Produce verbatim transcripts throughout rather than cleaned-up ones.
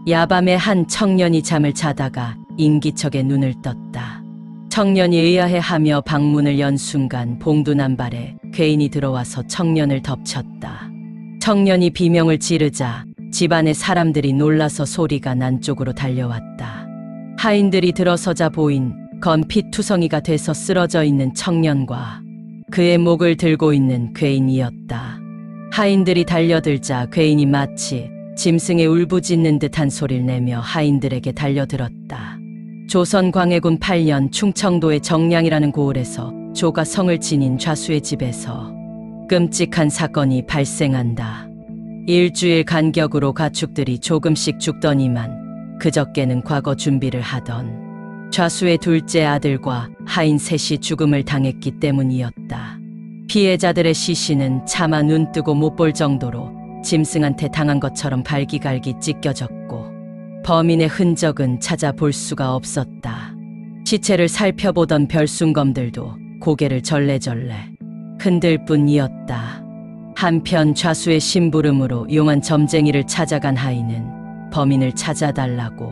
야밤에 한 청년이 잠을 자다가 인기척에 눈을 떴다. 청년이 의아해하며 방문을 연 순간 봉두난발에 괴인이 들어와서 청년을 덮쳤다. 청년이 비명을 지르자 집안의 사람들이 놀라서 소리가 난 쪽으로 달려왔다. 하인들이 들어서자 보인 건 피투성이가 돼서 쓰러져 있는 청년과 그의 목을 들고 있는 괴인이었다. 하인들이 달려들자 괴인이 마치 짐승의 울부짖는 듯한 소리를 내며 하인들에게 달려들었다. 조선 광해군 팔 년 충청도의 정량이라는 고을에서 조가 성을 지닌 좌수의 집에서 끔찍한 사건이 발생한다. 일주일 간격으로 가축들이 조금씩 죽더니만 그저께는 과거 준비를 하던 좌수의 둘째 아들과 하인 셋이 죽음을 당했기 때문이었다. 피해자들의 시신은 차마 눈 뜨고 못 볼 정도로 짐승한테 당한 것처럼 발기갈기 찢겨졌고 범인의 흔적은 찾아볼 수가 없었다. 시체를 살펴보던 별순검들도 고개를 절레절레 흔들 뿐이었다. 한편 좌수의 심부름으로 용한 점쟁이를 찾아간 하인은 범인을 찾아달라고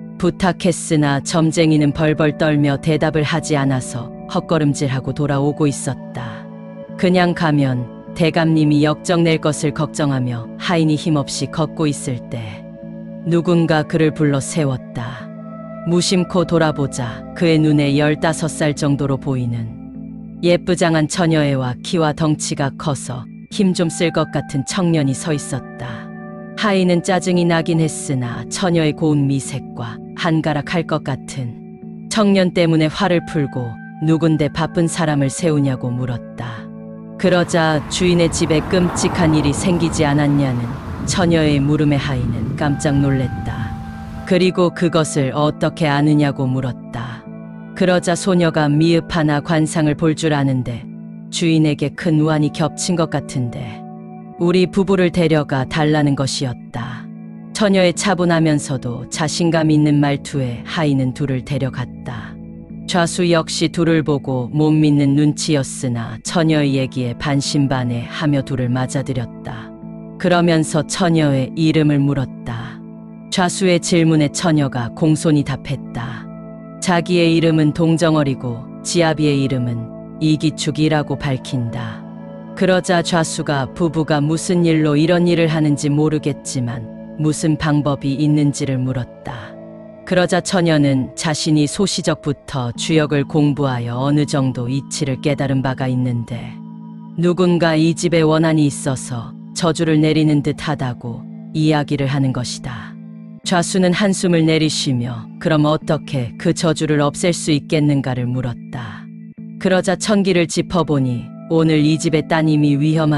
부탁했으나 점쟁이는 벌벌 떨며 대답을 하지 않아서 헛걸음질하고 돌아오고 있었다. 그냥 가면 대감님이 역정낼 것을 걱정하며 하인이 힘없이 걷고 있을 때 누군가 그를 불러 세웠다. 무심코 돌아보자 그의 눈에 열다섯 살 정도로 보이는 예쁘장한 처녀애와 키와 덩치가 커서 힘 좀 쓸 것 같은 청년이 서 있었다. 하인은 짜증이 나긴 했으나 처녀의 고운 미색과 한가락 할 것 같은 청년 때문에 화를 풀고 누군데 바쁜 사람을 세우냐고 물었다. 그러자 주인의 집에 끔찍한 일이 생기지 않았냐는 처녀의 물음에 하인은 깜짝 놀랬다. 그리고 그것을 어떻게 아느냐고 물었다. 그러자 소녀가 미흡하나 관상을 볼 줄 아는데 주인에게 큰 우환이 겹친 것 같은데 우리 부부를 데려가 달라는 것이었다. 처녀의 차분하면서도 자신감 있는 말투에 하인은 둘을 데려갔다. 좌수 역시 둘을 보고 못 믿는 눈치였으나 처녀의 얘기에 반신반의 하며 둘을 맞아들였다. 그러면서 처녀의 이름을 물었다. 좌수의 질문에 처녀가 공손히 답했다. 자기의 이름은 동정얼이고 지아비의 이름은 이기축이라고 밝힌다. 그러자 좌수가 부부가 무슨 일로 이런 일을 하는지 모르겠지만 무슨 방법이 있는지를 물었다. 그러자 처녀는 자신이 소시적부터 주역을 공부하여 어느 정도 이치를 깨달은 바가 있는데 누군가 이 집에 원한이 있어서 저주를 내리는 듯 하다고 이야기를 하는 것이다. 좌수는 한숨을 내리쉬며 그럼 어떻게 그 저주를 없앨 수 있겠는가를 물었다. 그러자 천기를 짚어보니 오늘 이 집의 따님이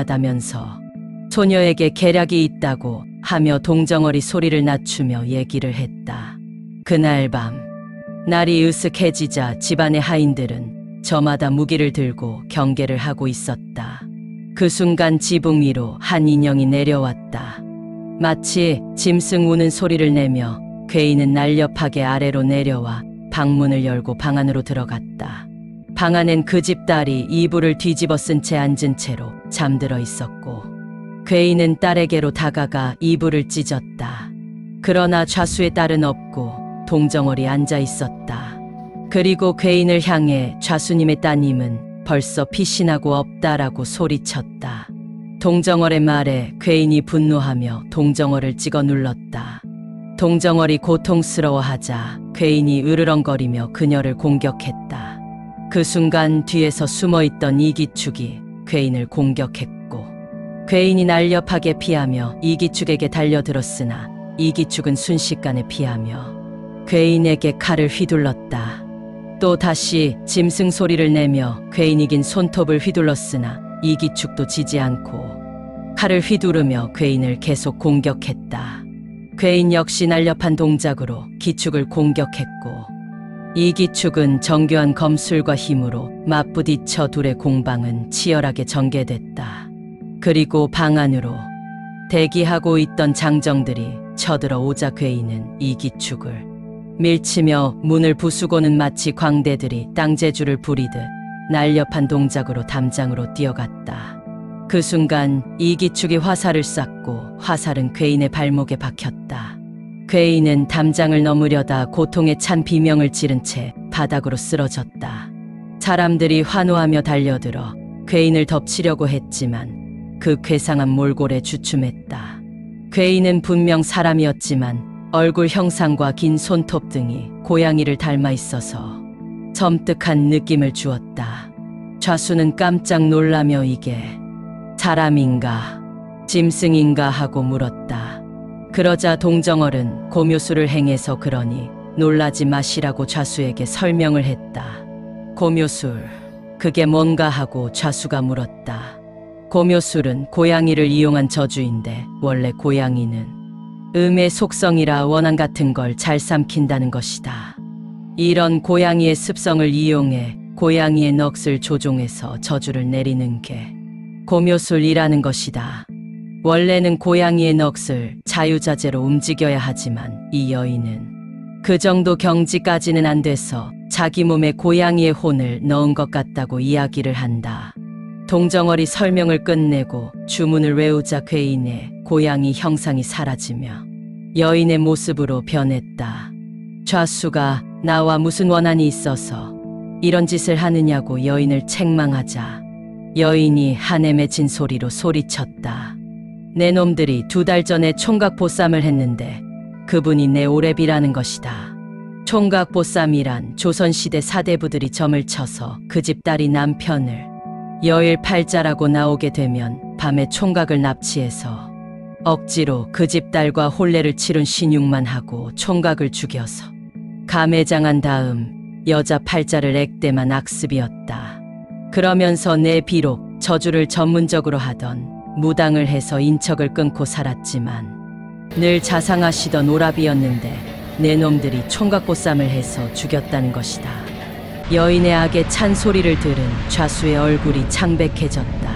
위험하다면서 소녀에게 계략이 있다고 하며 동정어리 소리를 낮추며 얘기를 했다. 그날 밤 날이 으슥해지자 집안의 하인들은 저마다 무기를 들고 경계를 하고 있었다. 그 순간 지붕 위로 한 인형이 내려왔다. 마치 짐승 우는 소리를 내며 괴인은 날렵하게 아래로 내려와 방문을 열고 방 안으로 들어갔다. 방 안엔 그 집 딸이 이불을 뒤집어 쓴 채 앉은 채로 잠들어 있었고 괴인은 딸에게로 다가가 이불을 찢었다. 그러나 좌수의 딸은 없고 동정얼이 앉아 있었다. 그리고 괴인을 향해 좌수님의 따님은 벌써 피신하고 없다라고 소리쳤다. 동정얼의 말에 괴인이 분노하며 동정얼을 찍어 눌렀다. 동정얼이 고통스러워하자 괴인이 으르렁거리며 그녀를 공격했다. 그 순간 뒤에서 숨어있던 이기축이 괴인을 공격했고 괴인이 날렵하게 피하며 이기축에게 달려들었으나 이기축은 순식간에 피하며 괴인에게 칼을 휘둘렀다. 또 다시 짐승 소리를 내며 괴인이 긴 손톱을 휘둘렀으나 이기축도 지지 않고 칼을 휘두르며 괴인을 계속 공격했다. 괴인 역시 날렵한 동작으로 기축을 공격했고 이기축은 정교한 검술과 힘으로 맞부딪혀 둘의 공방은 치열하게 전개됐다. 그리고 방 안으로 대기하고 있던 장정들이 쳐들어 오자 괴인은 이기축을 밀치며 문을 부수고는 마치 광대들이 땅제주를 부리듯 날렵한 동작으로 담장으로 뛰어갔다. 그 순간 이기축이 화살을 쐈고 화살은 괴인의 발목에 박혔다. 괴인은 담장을 넘으려다 고통에 찬 비명을 지른 채 바닥으로 쓰러졌다. 사람들이 환호하며 달려들어 괴인을 덮치려고 했지만 그 괴상한 몰골에 주춤했다. 괴인은 분명 사람이었지만 얼굴 형상과 긴 손톱 등이 고양이를 닮아 있어서 섬뜩한 느낌을 주었다. 좌수는 깜짝 놀라며 이게 사람인가 짐승인가 하고 물었다. 그러자 동정얼은 고묘수를 행해서 그러니 놀라지 마시라고 좌수에게 설명을 했다. 고묘술, 그게 뭔가 하고 좌수가 물었다. 고묘술은 고양이를 이용한 저주인데 원래 고양이는 음의 속성이라 원한 같은 걸 잘 삼킨다는 것이다. 이런 고양이의 습성을 이용해 고양이의 넋을 조종해서 저주를 내리는 게 고묘술이라는 것이다. 원래는 고양이의 넋을 자유자재로 움직여야 하지만 이 여인은 그 정도 경지까지는 안 돼서 자기 몸에 고양이의 혼을 넣은 것 같다고 이야기를 한다. 동정얼이 설명을 끝내고 주문을 외우자 괴인의 고양이 형상이 사라지며 여인의 모습으로 변했다. 좌수가 나와 무슨 원한이 있어서 이런 짓을 하느냐고 여인을 책망하자 여인이 한에 맺힌 소리로 소리쳤다. 내 놈들이 두 달 전에 총각보쌈을 했는데 그분이 내 오랩이라는 것이다. 총각보쌈이란 조선시대 사대부들이 점을 쳐서 그 집 딸이 남편을 여일팔자라고 나오게 되면 밤에 총각을 납치해서 억지로 그 집 딸과 혼례를 치룬 신용만 하고 총각을 죽여서 가매장한 다음 여자 팔자를 액대만 악습이었다. 그러면서 내 비록 저주를 전문적으로 하던 무당을 해서 인척을 끊고 살았지만 늘 자상하시던 오랍이었는데 내 놈들이 총각보쌈을 해서 죽였다는 것이다. 여인의 악에 찬 소리를 들은 좌수의 얼굴이 창백해졌다.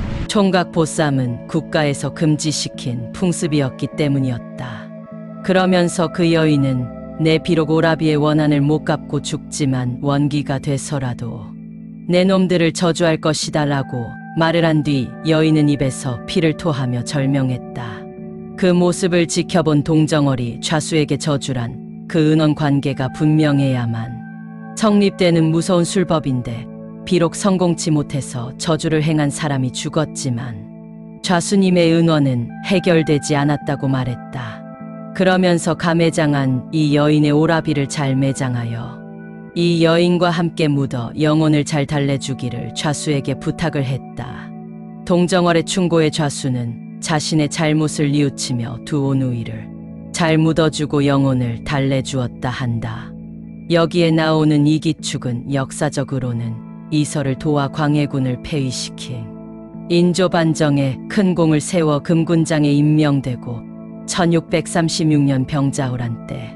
총각보쌈은 국가에서 금지시킨 풍습이었기 때문이었다. 그러면서 그 여인은 내 비록 오라비의 원한을 못 갚고 죽지만 원기가 돼서라도 내 놈들을 저주할 것이다 라고 말을 한 뒤 여인은 입에서 피를 토하며 절명했다. 그 모습을 지켜본 동정얼이 좌수에게 저주란 그 은원 관계가 분명해야만 성립되는 무서운 술법인데 비록 성공치 못해서 저주를 행한 사람이 죽었지만 좌수님의 은원은 해결되지 않았다고 말했다. 그러면서 가매장한 이 여인의 오라비를 잘 매장하여 이 여인과 함께 묻어 영혼을 잘 달래주기를 좌수에게 부탁을 했다. 동정얼의 충고에 좌수는 자신의 잘못을 뉘우치며 두 오누이를 잘 묻어주고 영혼을 달래주었다 한다. 여기에 나오는 이기축은 역사적으로는 이설을 도와 광해군을 폐위시킨 인조반정에 큰 공을 세워 금군장에 임명되고 천육백삼십육 년 병자호란 때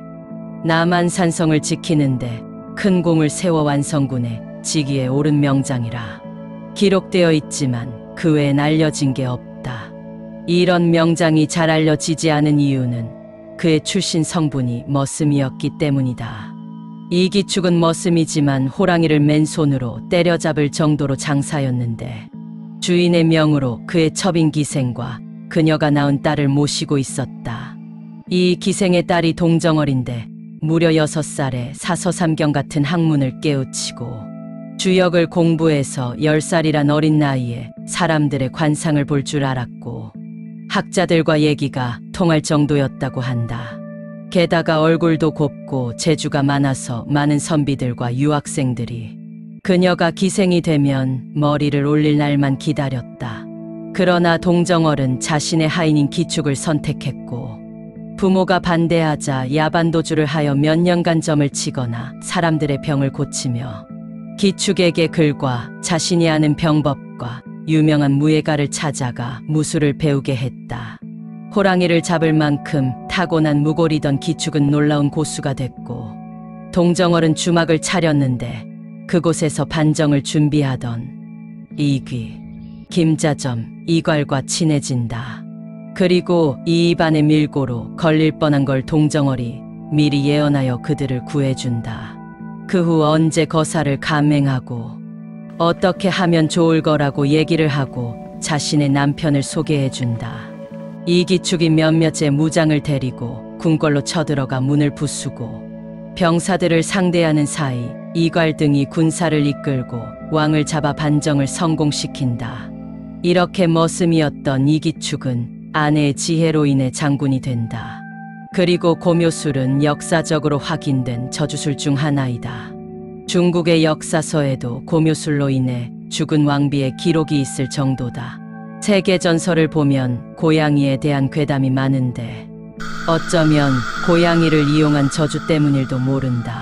남한산성을 지키는데 큰 공을 세워 완성군의 직위에 오른 명장이라 기록되어 있지만 그 외엔 알려진 게 없다. 이런 명장이 잘 알려지지 않은 이유는 그의 출신 성분이 머슴이었기 때문이다. 이기축은 머슴이지만 호랑이를 맨손으로 때려잡을 정도로 장사였는데 주인의 명으로 그의 첩인 기생과 그녀가 낳은 딸을 모시고 있었다. 이 기생의 딸이 동정얼인데 무려 여섯 살에 사서삼경 같은 학문을 깨우치고 주역을 공부해서 열 살이란 어린 나이에 사람들의 관상을 볼 줄 알았고 학자들과 얘기가 통할 정도였다고 한다. 게다가 얼굴도 곱고 재주가 많아서 많은 선비들과 유학생들이 그녀가 기생이 되면 머리를 올릴 날만 기다렸다. 그러나 동정얼은 자신의 하인인 기축을 선택했고 부모가 반대하자 야반도주를 하여 몇 년간 점을 치거나 사람들의 병을 고치며 기축에게 글과 자신이 아는 병법과 유명한 무예가를 찾아가 무술을 배우게 했다. 호랑이를 잡을 만큼 타고난 무골이던 기축은 놀라운 고수가 됐고 동정얼은 주막을 차렸는데 그곳에서 반정을 준비하던 이귀, 김자점, 이괄과 친해진다. 그리고 이 입안의 밀고로 걸릴 뻔한 걸 동정얼이 미리 예언하여 그들을 구해준다. 그 후 언제 거사를 감행하고 어떻게 하면 좋을 거라고 얘기를 하고 자신의 남편을 소개해준다. 이기축이 몇몇의 무장을 데리고 궁궐로 쳐들어가 문을 부수고 병사들을 상대하는 사이 이괄등이 군사를 이끌고 왕을 잡아 반정을 성공시킨다. 이렇게 머슴이었던 이기축은 아내의 지혜로 인해 장군이 된다. 그리고 고묘술은 역사적으로 확인된 저주술 중 하나이다. 중국의 역사서에도 고묘술로 인해 죽은 왕비의 기록이 있을 정도다. 세계 전설을 보면 고양이에 대한 괴담이 많은데 어쩌면 고양이를 이용한 저주 때문일도 모른다.